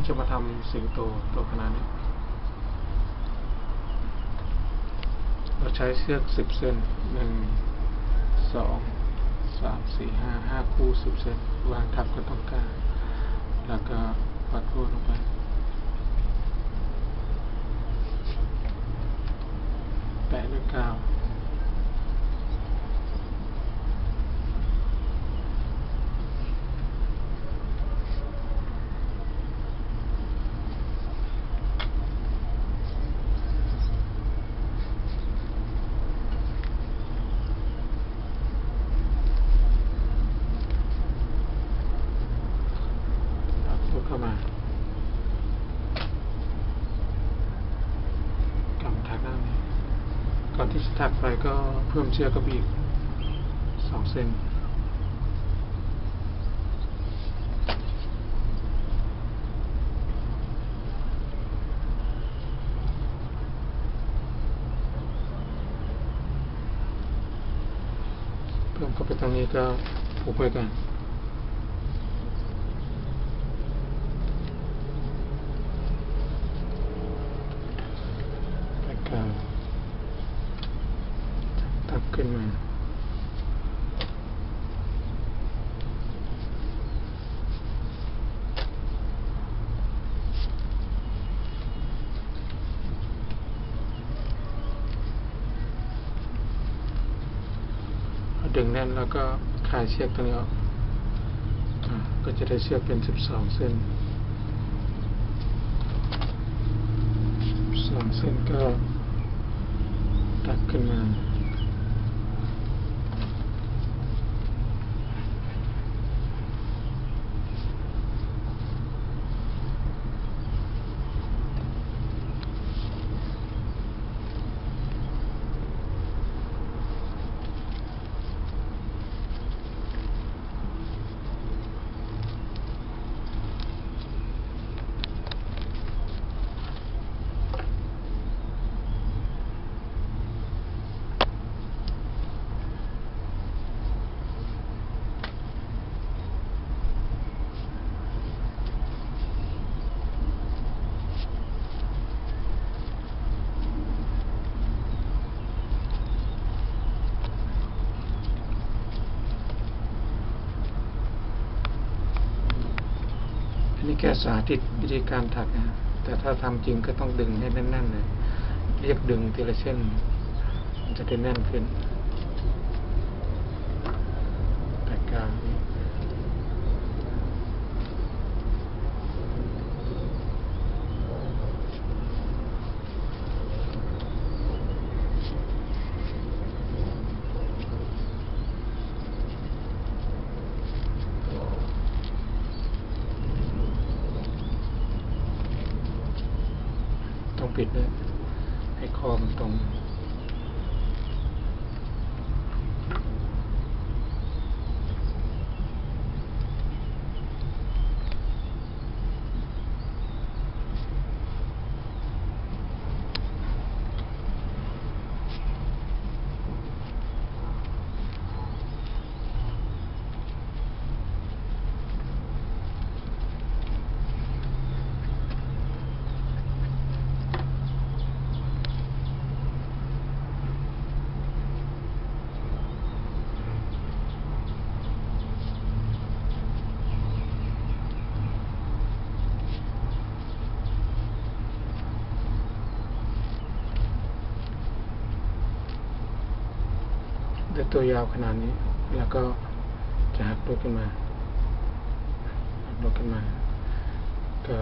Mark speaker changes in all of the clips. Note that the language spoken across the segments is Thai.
Speaker 1: จะมาทำสิงโตตัวขนาดนี้เราใช้เชือก10 เส้น1 2 3 4 5 คู่10 เส้นวางทับกับตรงกลางแล้วก็ปัดรวดลงไปแปะด้วยกาวเข้ามากำถักด้านนี้ก่อนที่จะถักไปก็เพิ่มเชือกกับอีก2 เส้นเพิ่มเข้าไปตรงนี้ก็ผูกไว้กันทับขึ้นมาดึงแน่นแล้วก็คลายเชือกตรงนี้ออกก็จะได้เชือกเป็น12 เส้น12 เส้นก็ตัดขึ้นมานี่แค่สาธิตวิธีการถักนะแต่ถ้าทำจริงก็ต้องดึงให้แน่นๆเลยเรียกดึงทีละเส้นมันจะได้แน่นขึ้นแต่กลางนี้ต้องปิดด้วยให้คอมันตรงด้วยตัวยาวขนาดนี้แล้วก็จะหักลดขึ้นมาก็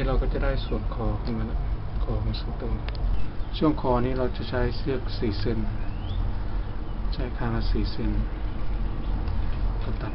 Speaker 1: เราก็จะได้ส่วนคอขึ้นมาแล้วคอของสิงโตช่วงคอนี้เราจะใช้เชือก4 เซนใช้ข้างละ4 เซนก็ตัด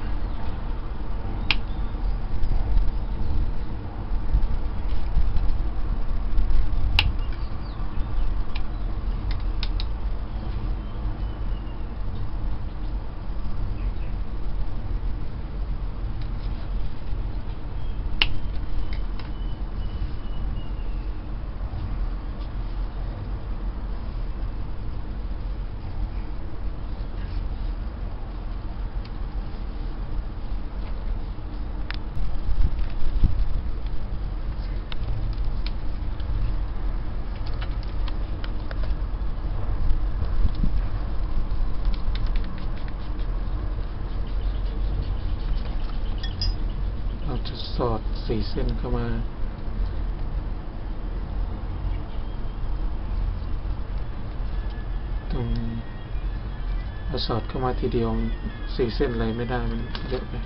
Speaker 1: จะสอด4 เส้นเข้ามาตรงเราสอดเข้ามาทีเดียว4 เส้นเลยไม่ได้มันเยอะไป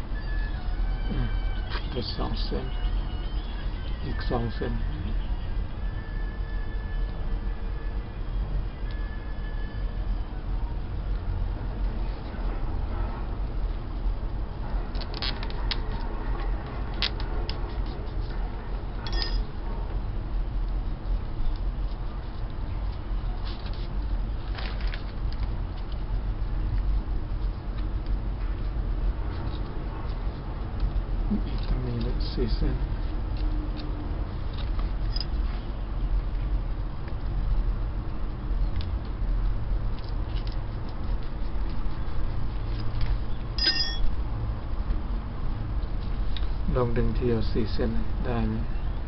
Speaker 1: 2 เส้นอีก2 เส้นอีกตรงนี้เลย4 เส้นลองดึงทีเดียว4 เส้นได้ไหม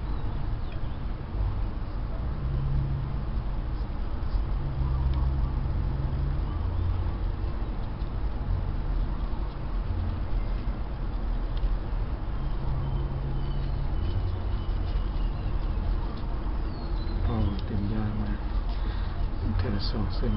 Speaker 1: เต็มยากมากแค่2 เส้น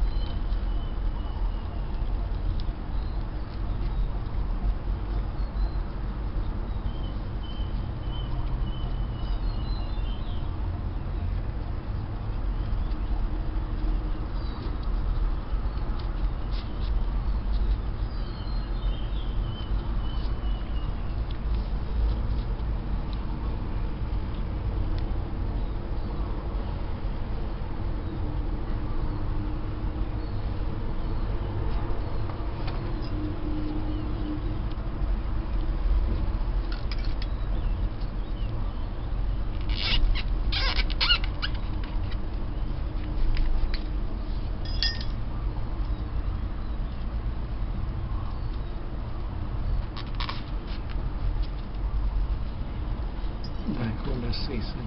Speaker 1: ได้คนละ4 เส้น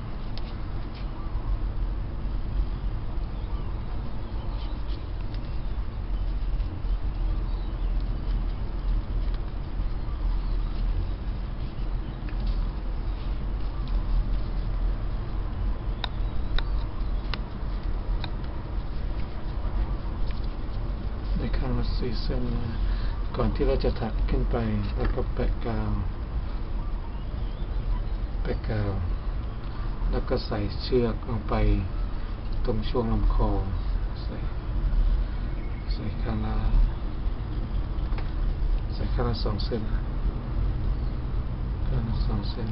Speaker 1: ได้ข้างละ4 เส้นก่อนที่เราจะถักขึ้นไปแล้วก็แปะกาวแล้วก็ใส่เชือกลงไปตรงช่วงลำคอใส่ข้างละ2 เส้นข้างละ2 เส้น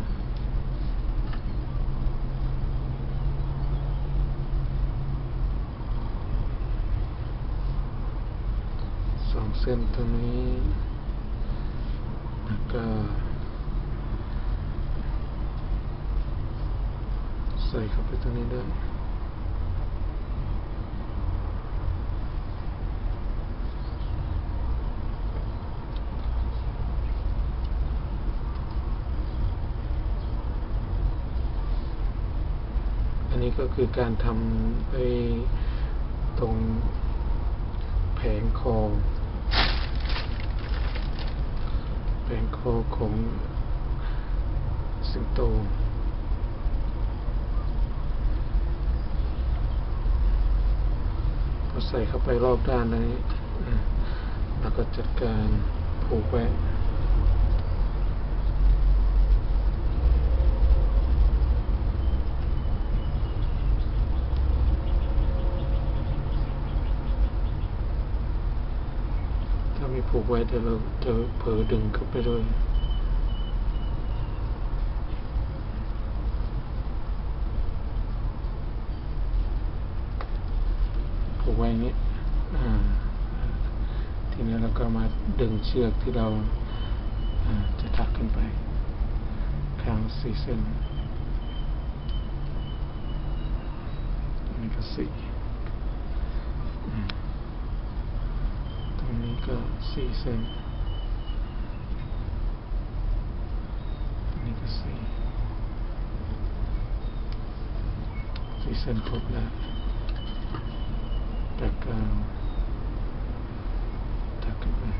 Speaker 1: เส้นตรงนี้แล้วก็ใส่เข้าไปตรงนี้ด้วยอันนี้ก็คือการทำไอ้ตรงแผงคอของสิงโตพอใส่เข้าไปรอบด้านนี้แล้วก็จัดการผูกไว้ผูกไว้เดี๋ยวเราจะเผลอดึงเข้าไปด้วยผูกไว้อย่างนี้ทีนี้เราก็มาดึงเชือกที่เราจะถักขึ้นไปข้าง4 เส้นนี่ก็4ตรงนี้ก็4 เส้นนี่ก็4 เส้นครบแล้วแล้วก็ถักขึ้นไป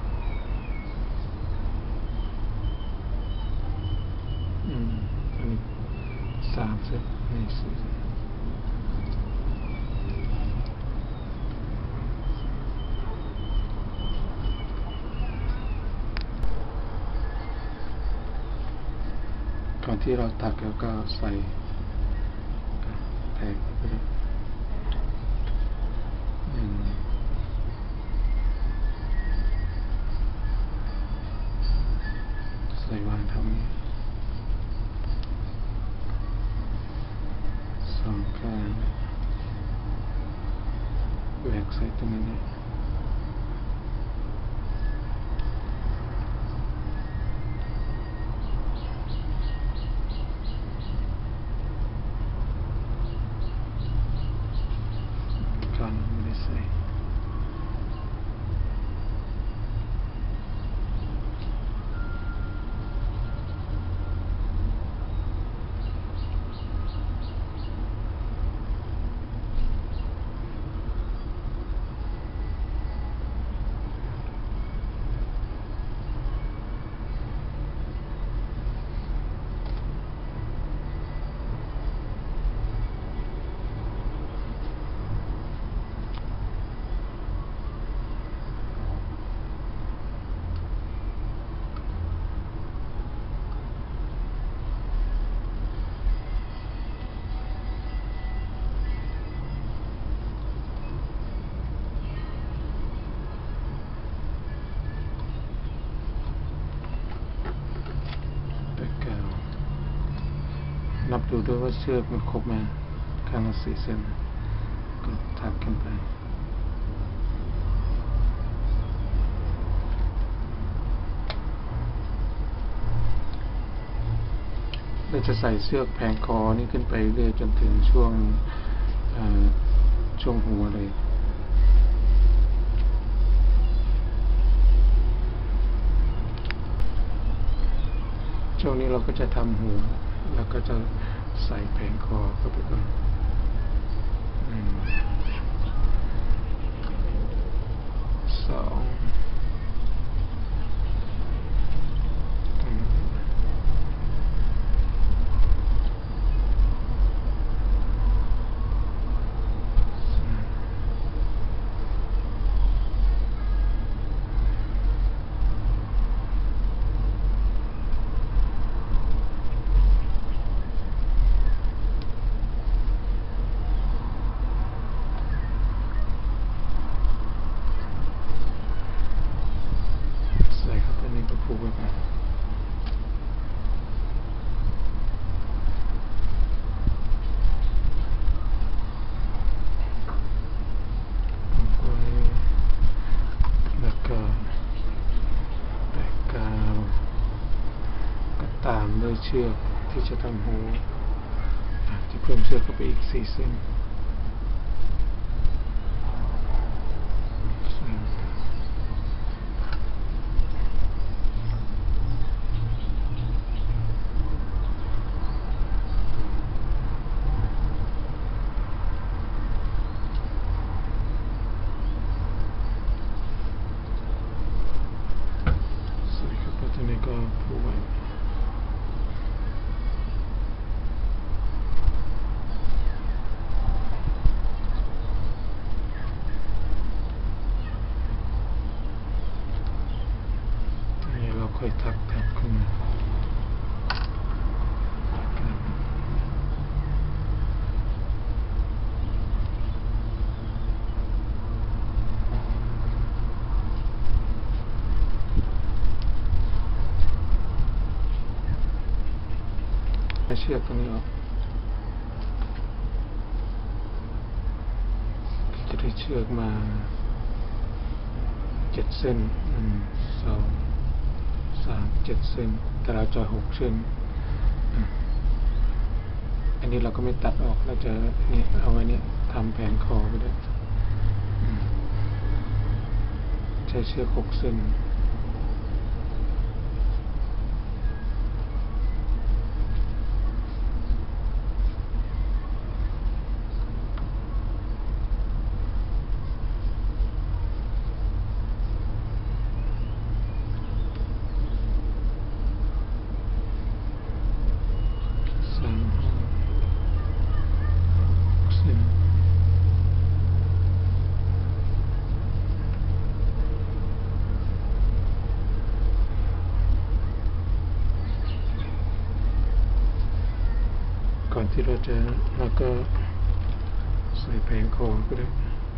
Speaker 1: อันนี้3 เส้นนี่4 เส้นก่อนที่เราถักแล้วก็ใส่แพ็คไปเลยใส่วางทำนี้2 ข้างแหวกใส่ตรงนี้ไม่ได้ใส่นับดูด้วยว่าเชือกมันครบไหมข้างละ4 เส้นก็ถักขึ้นไปเราจะใส่เชือกแผงคอนี่ขึ้นไปเรื่อยจนถึงช่วงหัวเลยช่วงนี้เราก็จะทำหัวแล้วก็จะใส่แผงคอเข้าไปก่อน2ผูกไว้ก่อนแล้วก็แปะกาวก็ตามด้วยเชือกที่จะทำหูจะเพิ่มเชือกเข้าไปอีก4 เส้นทีนี้ก็ผูกไว้ชือกตรงนี้ออกจะได้เชือกมา7 เส้น2 3 7 เส้นแต่เราจะ6 เส้นอันนี้เราก็ไม่ตัดออกเราจะเนี่ยเอาไว้เนี่ยทำแผนคอไปด้วยใช้เชือก6 เส้นก่อนที่เราก็ใส่แผงคอก็ได้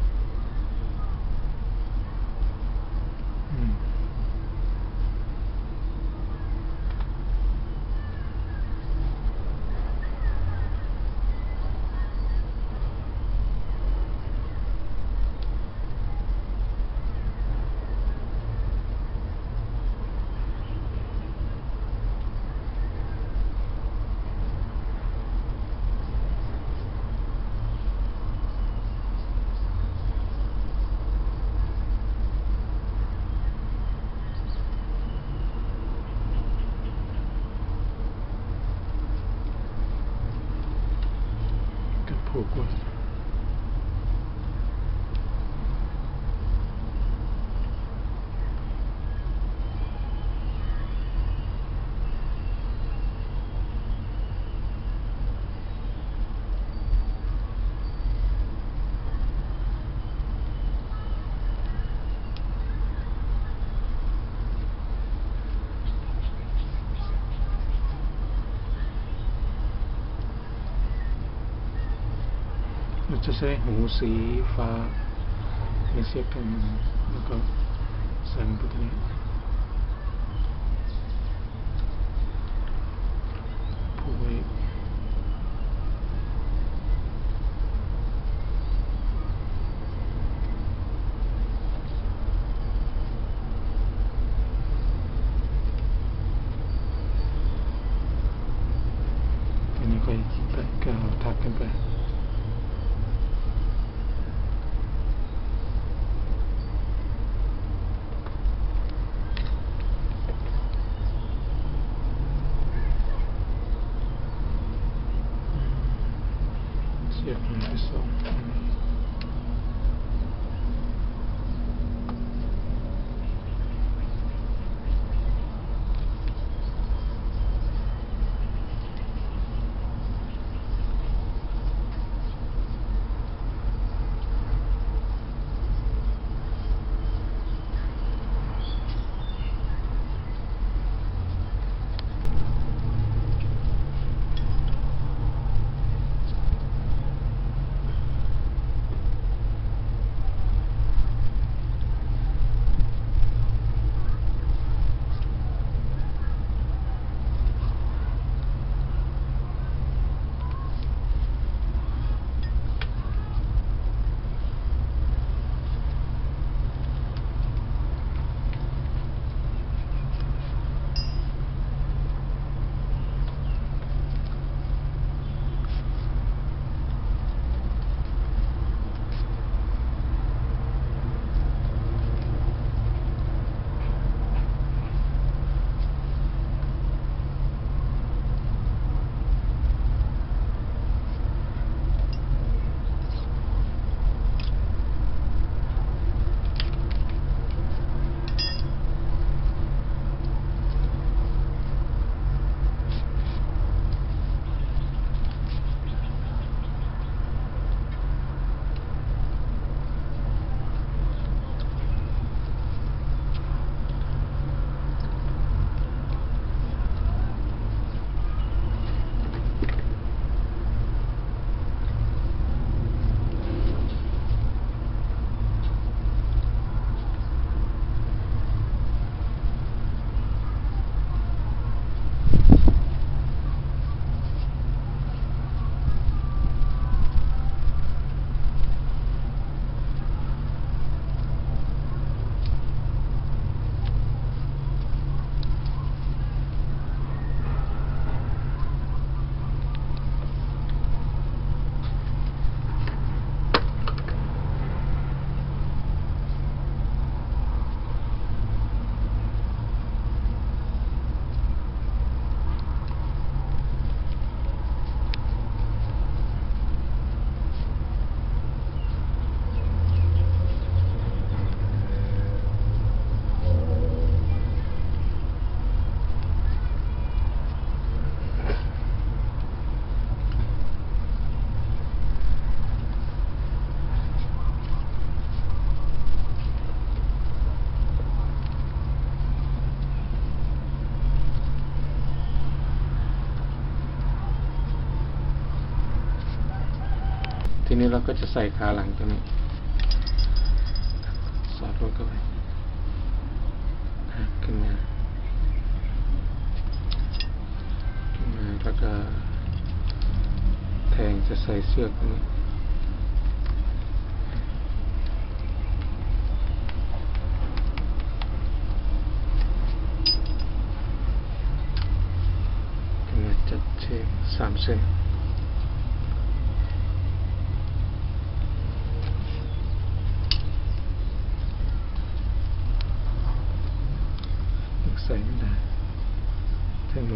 Speaker 1: ผูกไว้เราจะใช้หูสีฟ้าในเสียบตรงมือแล้วก็ใส่ลงไปตรงนี้ผูกไว้ตรงนี้ค่อยก็ทักกันไปเสียบ1 ที่ 2 ทีนี้เราก็จะใส่ขาหลังตัวนี้สอดลงเข้าไปขึ้นมาแล้วก็แทงจะใส่เชือกตัวนี้จัดเชือก3 เส้นใส่ไม่ได้ใช่ไหม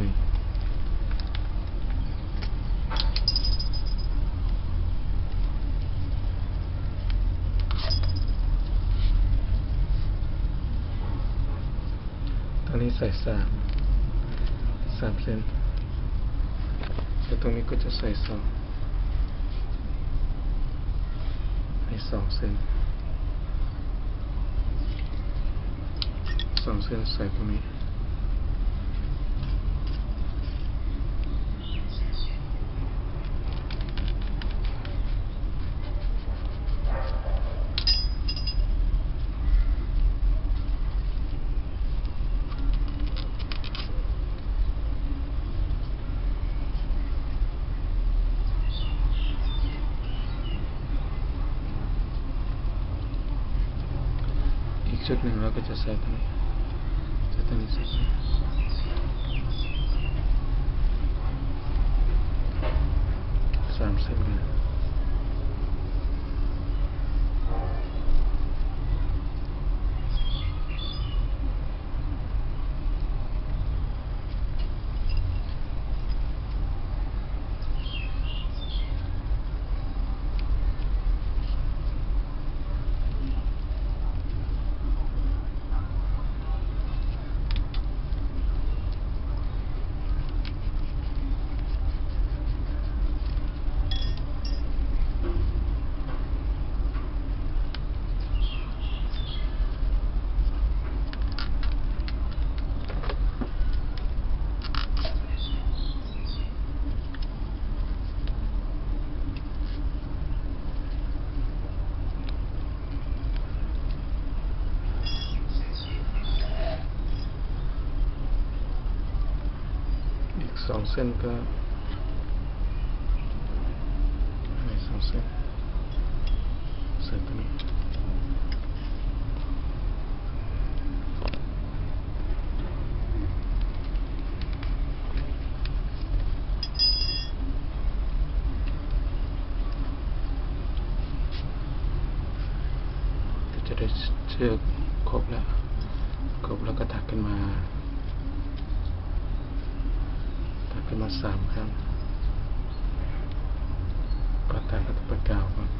Speaker 1: ตอนนี้ใส่3 เส้นแต่ตรงนี้ก็จะใส่2ให้2 เส้น2 เส้นใส่ตรงนี้ชุดหนึ่งเราก็จะใส่ตรงนี้ใส่ตรงนี้ใส่3 เส้นกัน2 เส้นก็2 เส้นใส่ตรงนี้จะได้เชือกครบแล้วก็ถักขึ้นมา3 ครั้งก็ถักก็ต้องไปกาวก่อน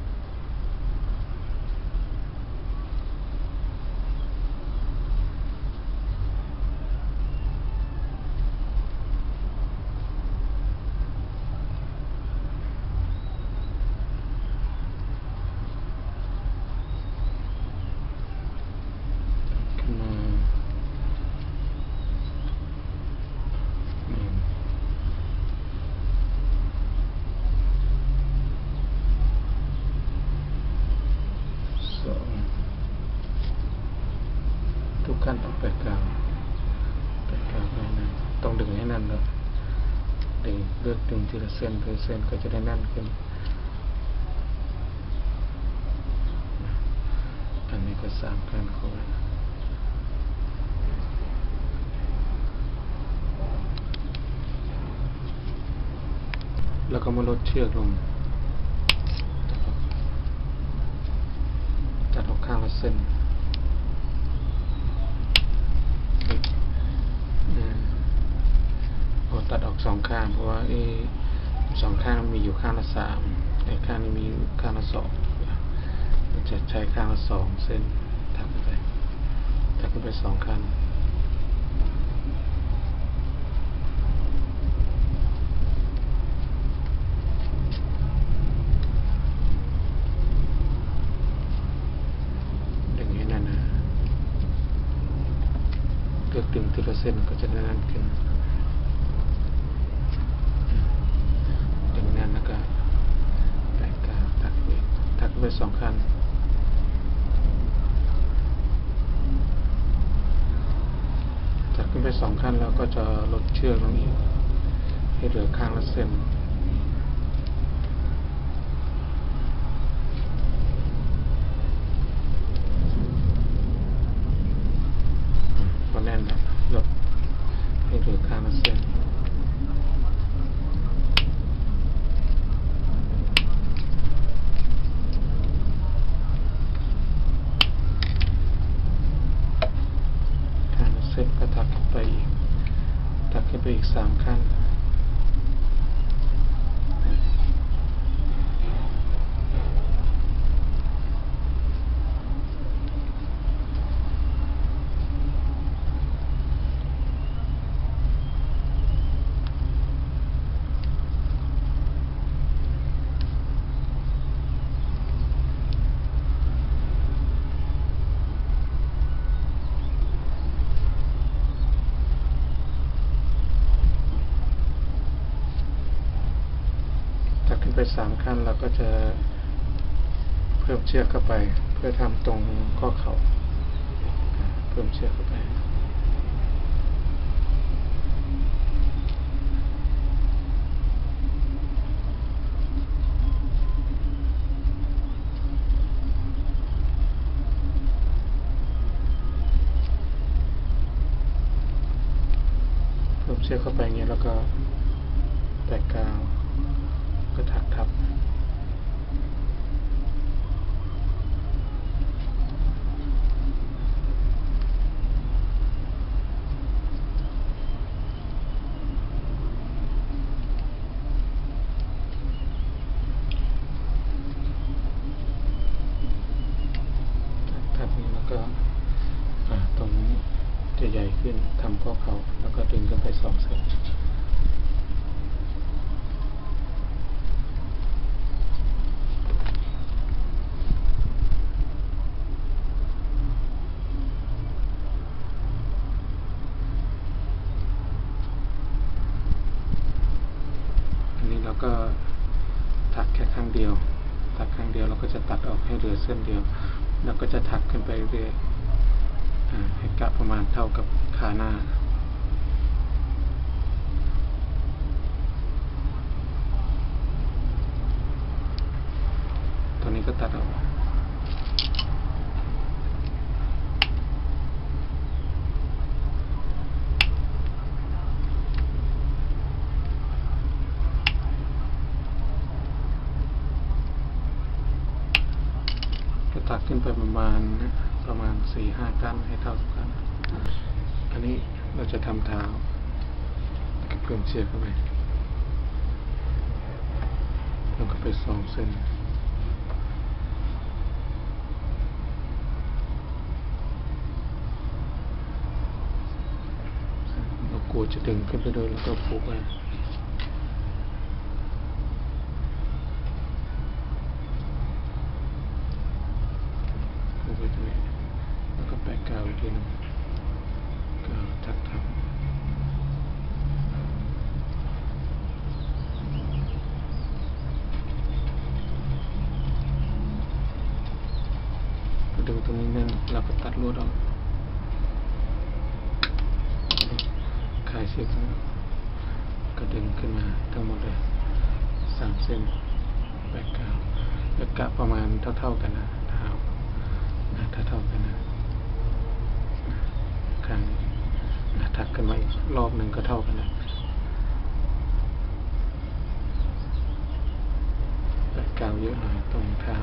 Speaker 1: ทุกขั้นต้องแปะกาวไปนั้นต้องดึงให้แน่นเลยเลือกดึงทีละเส้นก็จะได้แน่นขึ้นอันนี้ก็3 ครั้งเข้าไปแล้วก็มาลดเชือกลงตัดออกข้างละเส้นตัดออก2 ข้างเพราะว่า2 ข้างมีอยู่ข้างละ3ข้างนี้มีข้างละ2จะใช้ข้างละ2 เส้นถักขึ้นไป2 ข้างดึงทีละเส้นก็จะแน่นขึ้นดึงแน่นแล้วก็แปะกาวไป2 ขั้นถักขึ้นไป2 ขั้นแล้วก็จะลดเชือกลงอีกให้เหลือข้างละเส้นพอแน่นแล้วลดให้เหลือข้างละเส้นเสร็จก็ถักขึ้นไปอีก3 ขั้นขึ้นไป3 ขั้นเราก็จะเพิ่มเชือกเข้าไปเพื่อทำตรงข้อเข่าเพิ่มเชือกเข้าไปอย่างนี้แล้วก็แตะกาวก็ถักทับนี้แล้วก็ตรงนี้จะใหญ่ขึ้นทำข้อเข่าแล้วก็ดึงกันไป2 เส้นแล้วก็ถักแค่ครั้งเดียวเราก็จะตัดออกให้เหลือเส้นเดียวแล้วก็จะถักขึ้นไปเรื่อยให้กะประมาณเท่ากับขาหน้าตอนนี้ก็ตัดออกถักขึ้นไปประมาณ 4-5 ขั้นให้เท่ากันอันนี้เราจะทำเท้าก็เพิ่มเชือกเข้าไปแล้วก็ไป2 เส้นเรากลัวจะดึงขึ้นไปด้วยแล้วก็ผูกไว้แล้วก็แปะกาวอีกทีนึงกาวทับดึงตรงนี้แน่นเราก็ตัดลวดออกคลายเชือกก็ดึงขึ้นมาทั้งหมดเลย3 เส้นแปะกาวแล้วกะประมาณเท่ากันนะเท้าถ้าเท่ากันนะครั้งถักกันมาอีกรอบหนึ่งก็เท่ากันนะแปะกาวเยอะหน่อยตรงเท้า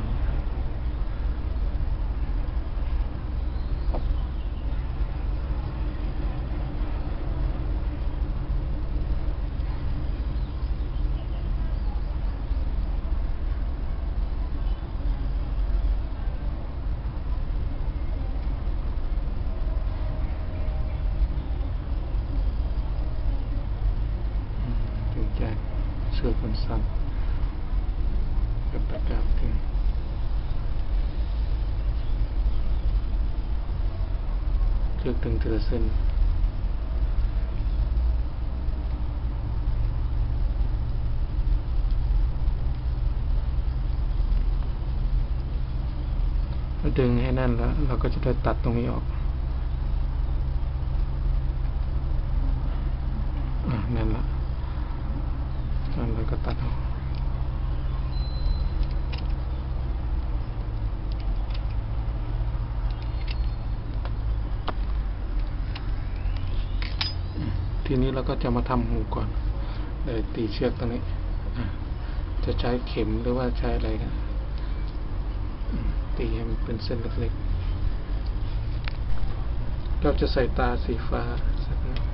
Speaker 1: เชือกมันสั้นกับตะกร้าที่เชือกตึงทีละเส้นดึงให้แน่นแล้วเราก็จะได้ตัดตรงนี้ออกแน่นละแล้วเราก็ตัดออกทีนี้เราก็จะมาทำหูก่อนเลยตีเชือกตรงนี้จะใช้เข็มหรือว่าใช้อะไรกันตีให้มันเป็นเส้นเล็กๆเราจะใส่ตาสีฟ้าสักนิด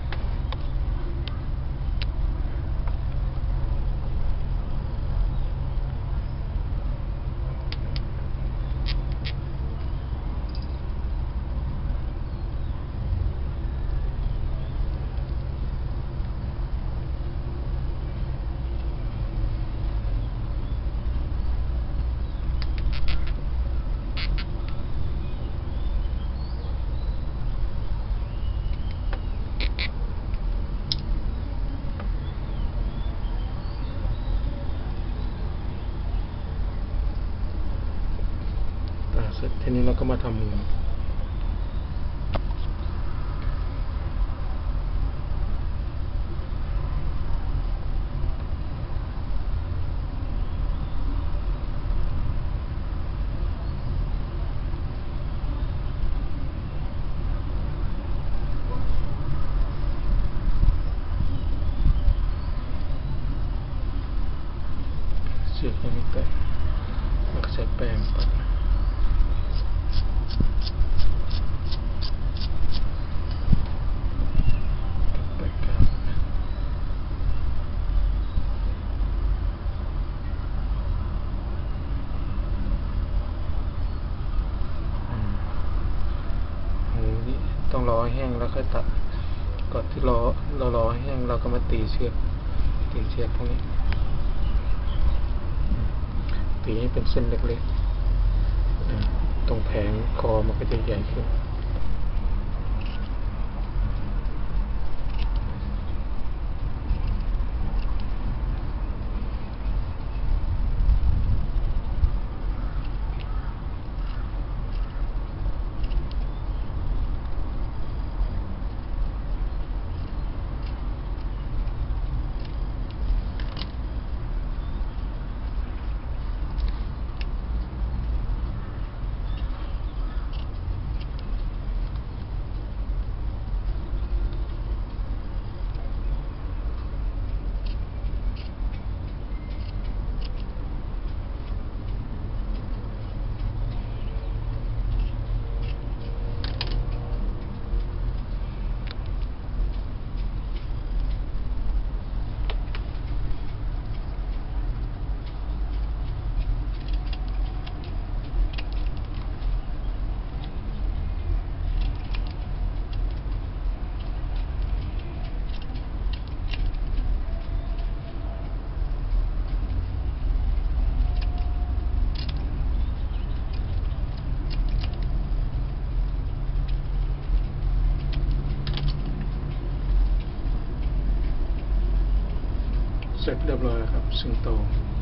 Speaker 1: เสร็จทีนี้เราก็มาทำมือเชือกยังไม่แตกแล้วก็ใช้แป้งปัดต้องรอให้แห้งแล้วค่อยตัดก่อนที่เรารอให้แห้งเราก็มาตีเชือกพวกนี้ตีให้เป็นเส้นเล็กๆตรงแผงคอมันก็จะใหญ่ขึ้นเสร็จเรียบร้อยแล้วครับสิงโต